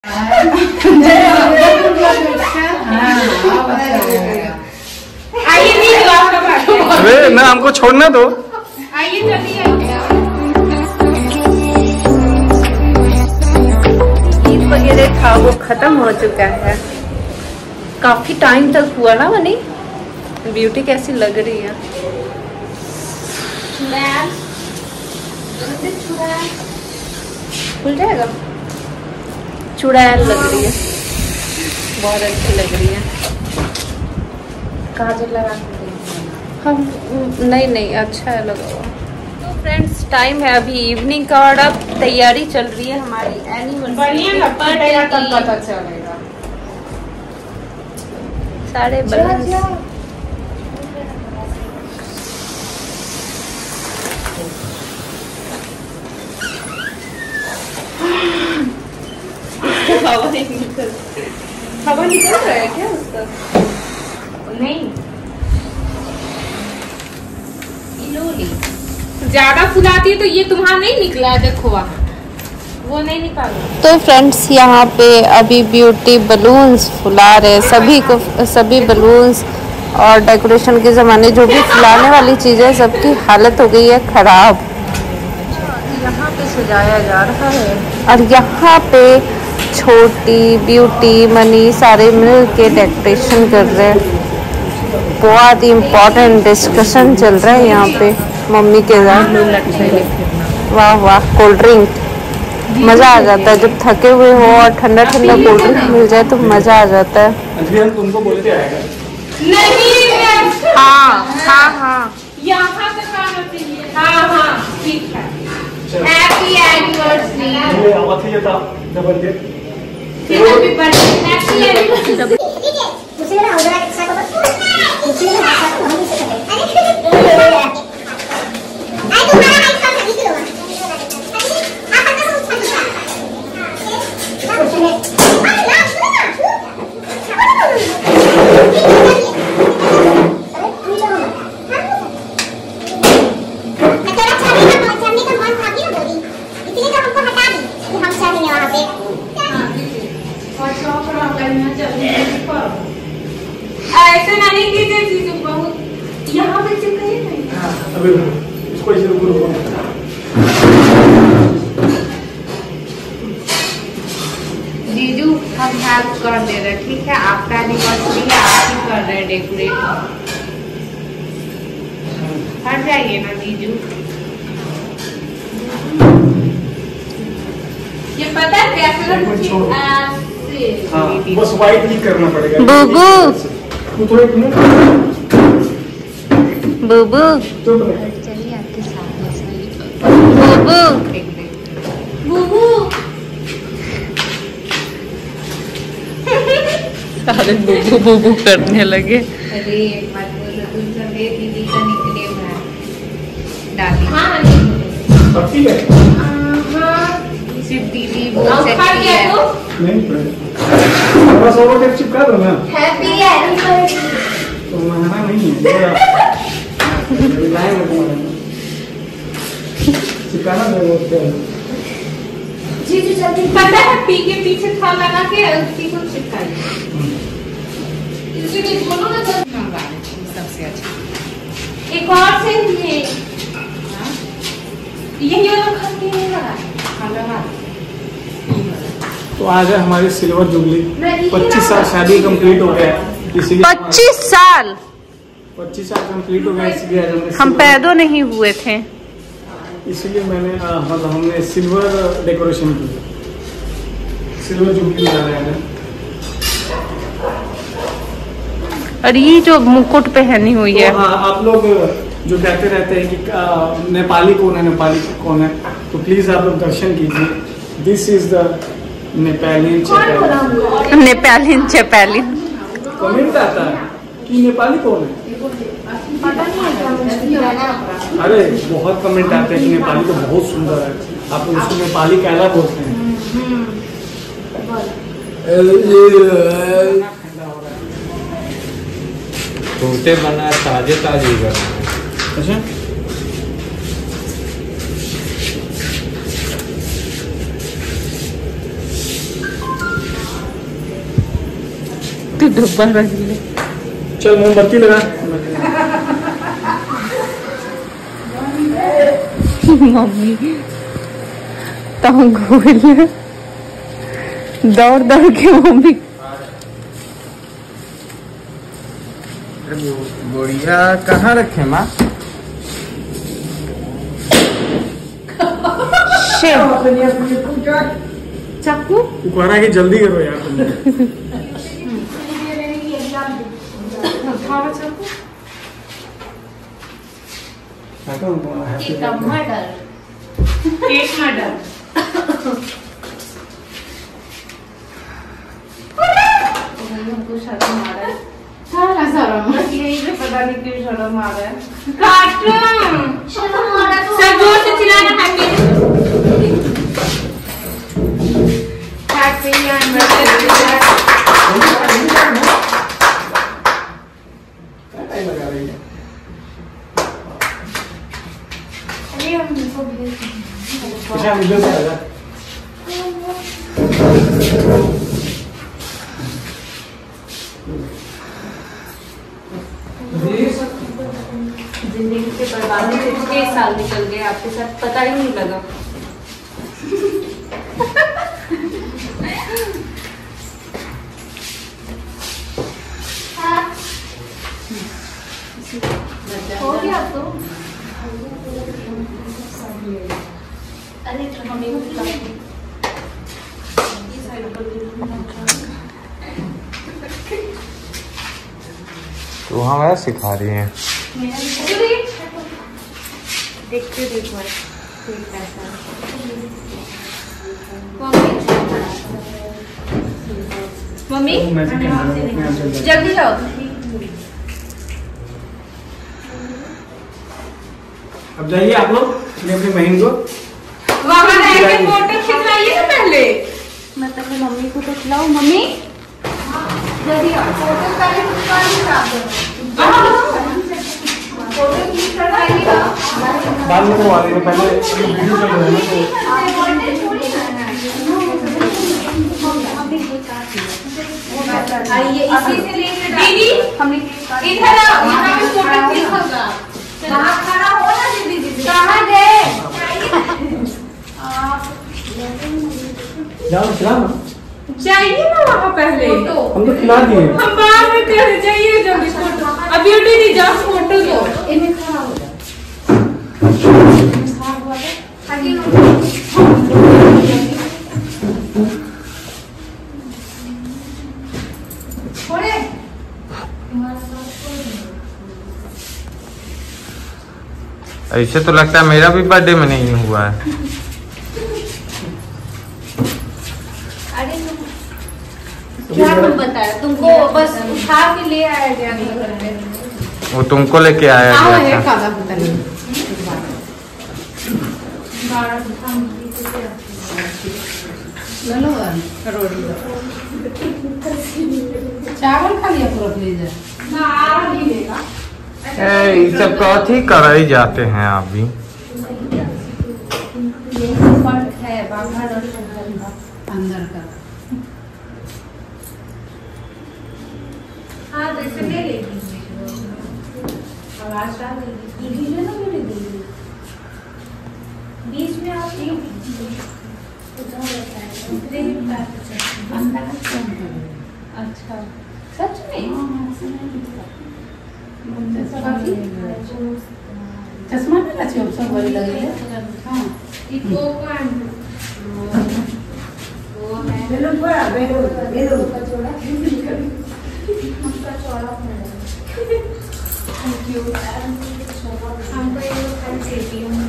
अरे ना हमको छोड़ना दो। आइए चलिए। ईद वगैरह था वो खत्म हो चुका है, काफी टाइम तक हुआ ना बनी। ब्यूटी कैसी लग रही है? खुल जाएगा। चुड़ैल लग रही है, बहुत अच्छी लग रही है। काजल लगा हम नहीं अच्छा है लगा हुआ। तो फ्रेंड्स टाइम है अभी इवनिंग का और अब तैयारी चल रही है हमारी एनिवर्सरी की। सारे बलून हवा निकल रहा है क्या उसका? नहीं, ज्यादा फुलाती है तो ये तुम्हारा नहीं निकला, देखो वहाँ वो नहीं निकाला। तो फ्रेंड्स यहाँ पे अभी ब्यूटी बलून्स फुला रहे सभी बलून्स और डेकोरेशन के ज़माने जो भी फुलाने वाली चीज़ें सबकी हालत हो गई है ख़राब। यहाँ पे सजाया जा रहा है और यहाँ पे छोटी ब्यूटी मनी सारे मिल के डेकोरेशन कर रहे हैं। बहुत इम्पोर्टेंट डिस्कशन चल रहा है यहाँ पे मम्मी के साथ। वाह वाह, कोल्ड ड्रिंक मज़ा आ जाता है जब थके हुए हो और ठंडा ठंडा कोल्ड ड्रिंक मिल जाए तो मज़ा आ जाता है। तुमको बोल के आएगा। हाँ यहाँ तक आना चाहिए। हाँ ठीक है। Happy anniversary. Happy anniversary. ऐसे नहीं कीजिए, बहुत यहाँ पे चिपकाइए नहीं। इसको ऐसे रुको। जीजू हम हेल्प कर दे रहे, ठीक है? आपका एनिवर्सरी है, आप ही कर रहे हैं डेकोरेट। हट जाइए ना जीजू। ये पता है कैसे बस वाइट ही करना पड़ेगा। बुबू बुबू चलिए आपके साथ बुबू सारे बुबू बुबू करने लगे। अरे मत बोलो, तुम सब दीदी का निकले हुआ डाली। सिर्फ दीदी बोल सकती है। बस ओवरटेक चिपका दो ना। Happy anniversary. तो महंगा नहीं है चिपकाना जीजू जल्दी। पता है पी के पीछे था लगा के उसी को चिपकाइए। इसलिए बोलो ना सबसे अच्छा। एक और से यही वाला खा के नहीं लगा। तो आज है हमारी सिल्वर जुबली। 25 साल शादी कंप्लीट हो गया, इसीलिए 25 साल 25 साल कंप्लीट हो गया, इसलिए हम पैदा नहीं हुए थे, इसीलिए मैंने मतलब हमने सिल्वर डेकोरेशन की, सिल्वर जुबली बना रहे हैं। और ये जो मुकुट पहनी हुई है, तो हाँ, आप लोग जो कहते रहते हैं कि नेपाली कौन है, तो प्लीज आप लोग दर्शन कीजिए। This is the Napoleon Chaplin. Comment आता है कि नेपाली कौन है। अरे बहुत कमेंट आते हैं कि नेपाली तो बहुत सुंदर है, आप उसको नेपाली कैला बोलते हैं। टूटे बना ताजे ताजे बना। अच्छा डब्बा रख ले। चल मोमबत्ती लगा। मम्मी तंग हो गई, दौड़ दौड़ के मम्मी। गुड़िया कहाँ रखे माँ? चाकू उखाड़ा के जल्दी करो यार तुम। Cake murder. हमको शर्म आ रहा है। सारा शर्म यही से पता नहीं क्यों शर्म आ रहा है। कार्टून शर्म आ रहा है। सब जोर से चिल्लाना हैप्पी जिंदगी के बर्बादी से 6 साल निकल गए आपके साथ, पता ही नहीं लगा। हो गया तो अरे तो हमारा सिखा रही है। देखते देखो मम्मी जल्दी जाओ। अब जाइए आप लोग अपनी बहन को वहाँ जाके फोटो खिंचवाइए ना पहले। मैं पहले मम्मी को तो खिलाऊं। मम्मी जल्दी आओ, फोटो पहले फोटो क्लिक करवाइएगा। बाद में करवा देंगे, पहले वीडियो चल रहा है ना। आइए इसी से लेके दीदी हमने इधर आओ, यहाँ पे फोटो क्लिक होगा। वहाँ खड़ा हो ना दीदी। कहाँ गए? जाओ खिला ना। जाइए ना वहाँ पहले। हम तो खिला दिए। हम बाद में कर जाइए जल्दी फोटो। अब ब्यूटी दी जाओ फोटो दो। इन्हें खड़ा हो जाओ। ऐसे तो लगता है मेरा भी बर्थडे में नहीं हुआ है। अरे क्या हम बताया तुमको, बस उठा के ले आया गया। वो तुमको लेके आया गया था। चावल खा लिया पूरा प्लीज। ये सब कथी कर ही जाते हैं आप भी। फर्क है बाहर और अंदर का। हाँ तो इसे ले लेगी, आवाज डाल देगी। ये ना मेरे दीदी बीच में आप अच्छा सच में चश्मा में अच्छे सब बड़ी लगे है। हाँ इको वो है बेलून बड़ा बेलून का चौड़ा हमका चौड़ा थैंक यू। हमको ये खाली देती हूँ।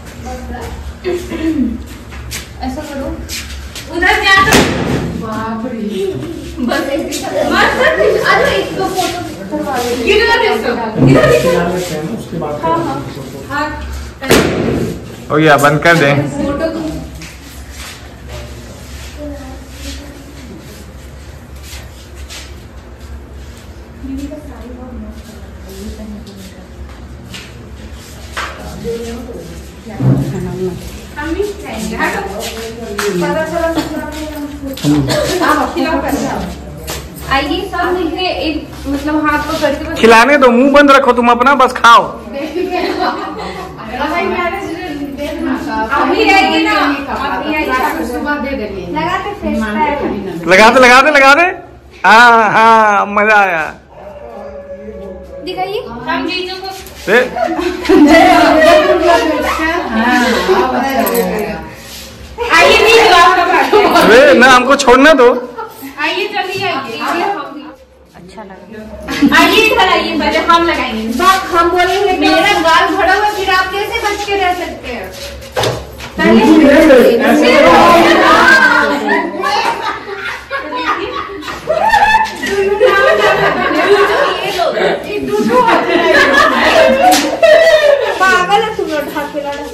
ऐसा करो उधर जा तो बाप रे बस मत अरे एक दो फोटो करवा दे। इधर देखो उसके बाद हाँ ओ या बंद कर दे। फोटो हम भी खाएंगे। पता चला आइए सब मिलके एक मतलब हाथ पकड़ के बस खिलाने दो, मुंह बंद रखो तुम अपना, बस खाओ। अभी आइए ना, लगा दे। हाँ मजा आया। दिखाइए हम जीजू को। अरे ना हमको छोड़ना दो। आइए चलिए आइए। अच्छा लगा। आइए इधर आइए, पहले हम लगाएंगे। हम बोलेंगे मेरा गाल भरा हुआ, फिर आप कैसे बच के रह सकते हैं? पागल है तुम लोग, हाथ पे लड़ा।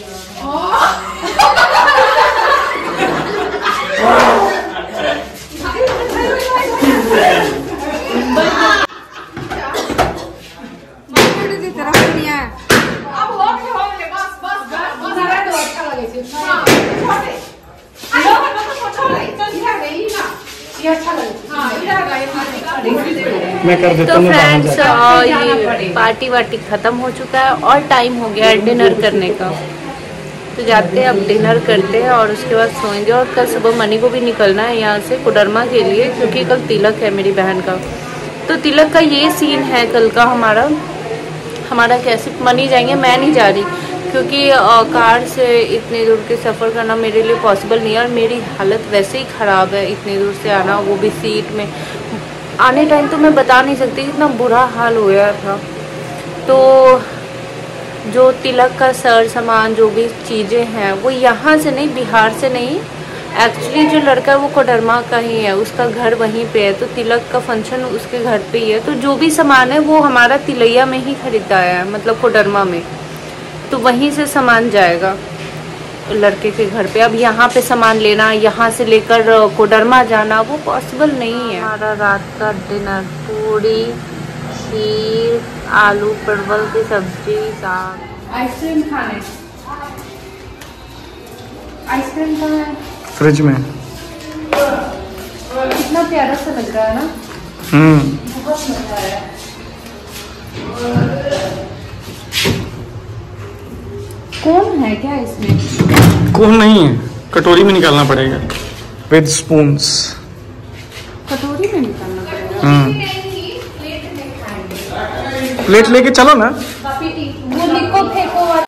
मैं कर देता तो हूँ। फ्रेंड्स ये पार्टी वार्टी खत्म हो चुका है और टाइम हो गया है डिनर करने का। तो जाते हैं अब डिनर करते हैं और उसके बाद सोएंगे। और कल सुबह मनी को भी निकलना है यहाँ से कोडरमा के लिए, क्योंकि कल तिलक है मेरी बहन का। तो तिलक का ये सीन है कल का हमारा कैसे मनी जाएंगे, मैं नहीं जा रही क्योंकि कार से इतने दूर के सफ़र करना मेरे लिए पॉसिबल नहीं है। और मेरी हालत वैसे ही ख़राब है, इतने दूर से आना, वो भी सीट में। आने टाइम तो मैं बता नहीं सकती कितना बुरा हाल हो गया था। तो जो तिलक का सर सामान जो भी चीज़ें हैं वो यहाँ से नहीं, बिहार से नहीं, एक्चुअली जो लड़का है वो कोडरमा का ही है, उसका घर वहीं पे है। तो तिलक का फंक्शन उसके घर पे ही है। तो जो भी सामान है वो हमारा तिलैया में ही खरीदा है, मतलब कोडरमा में। तो वहीं से सामान जाएगा लड़के के घर पे। अब यहाँ पे सामान लेना, यहाँ से लेकर कोडरमा जाना वो पॉसिबल नहीं है। हमारा रात का डिनर पूरी, खीर, आलू परवल की सब्जी, साग। आइसक्रीम खाने, आइसक्रीम का है फ्रिज में। कितना प्यारा सा लग रहा है ना। बहुत मजा आया। कौन है क्या इसमें? कौन नहीं है, कटोरी में निकालना पड़ेगा विद स्पून्स। कटोरी में निकालना पड़ेगा। प्लेट लेके चलो ना। वो लिखो फेंको।